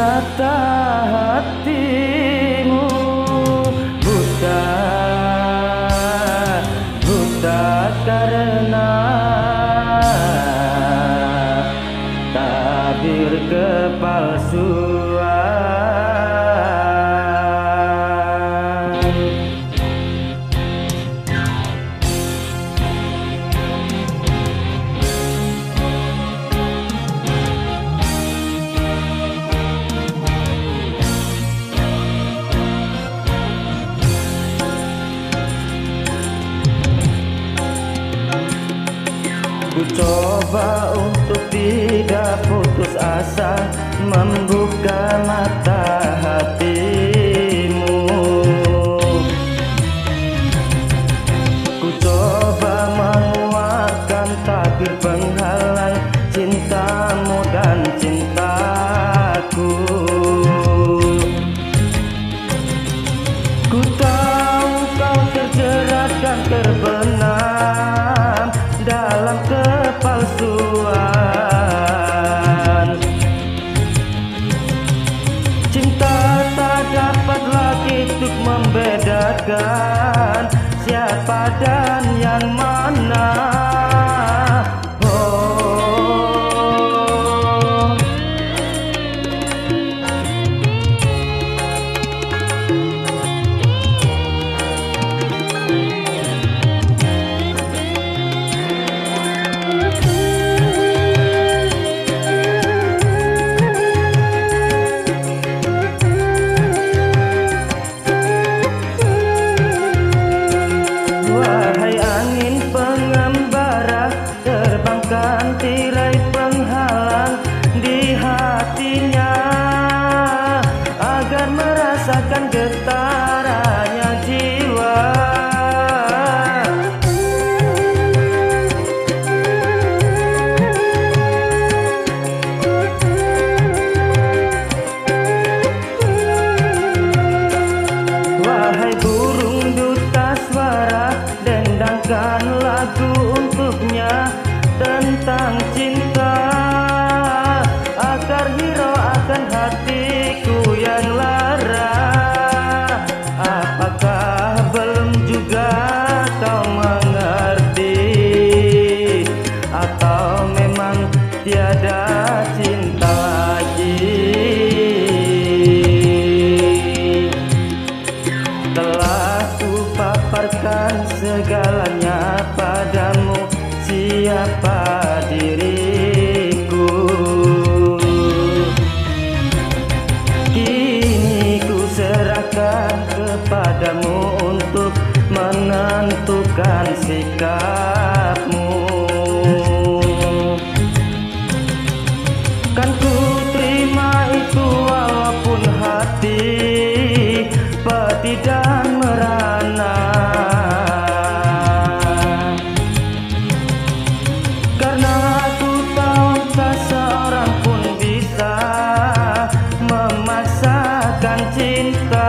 ternyata hatimu buta, buta karena tabir kepalsuan. Ku coba untuk tidak putus asa, membuka mata hatimu. Ku coba menguatkan tabir penghalang cintamu dan cintaku. Ku tahu kau terjerat dan terbenam dalam kepalsuan. Cinta tak dapat lagi untuk membedakan siapa dan yang mana. Wahai angin pengembara, terbangkan tirai penghalang di hatinya, agar merasakan getarannya jiwa. Wahai burung duta suara, dendangkan lagu untuknya tentang cinta, agar hirau akan hatiku yang lara. Apakah belum juga kau mengerti, atau memang tiada cinta lagi? Telah ku paparkan segalanya padamu, siapa diriku. Kini ku serahkan kepadamu untuk menentukan sikapmu. Kan ku terima itu walaupun hati pedih dan merana, karena aku tahu tak seorang pun bisa memaksakan cinta.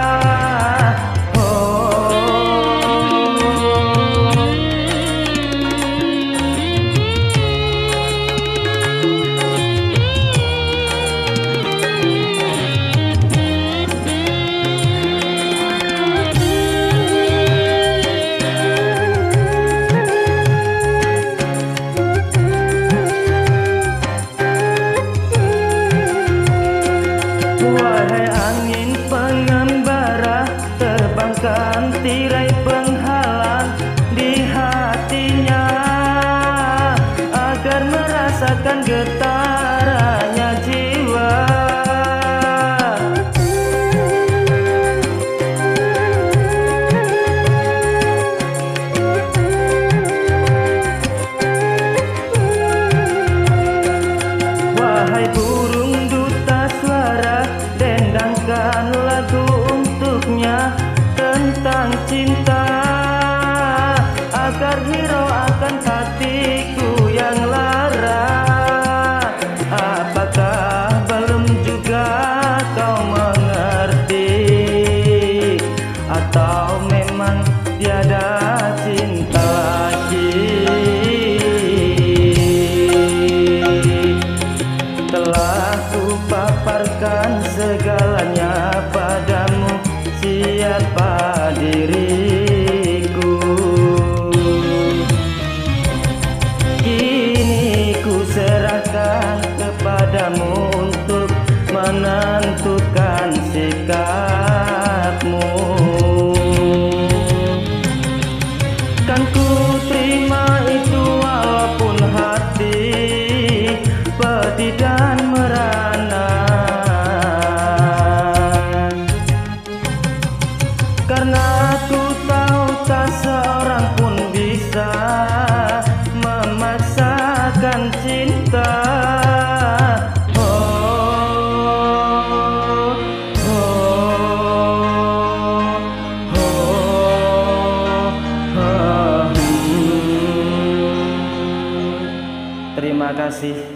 Wahai angin pengembara, terbangkan tirai penghalang di hatinya, agar merasakan getarannya jiwa. Wahai burung duta suara, dendangkan lagu untuknya tentang cinta, agar hirau akan hatiku yang lara. Apakah belum juga kau mengerti, atau memang tiada cinta lagi? Telah ku paparkan terima kasih.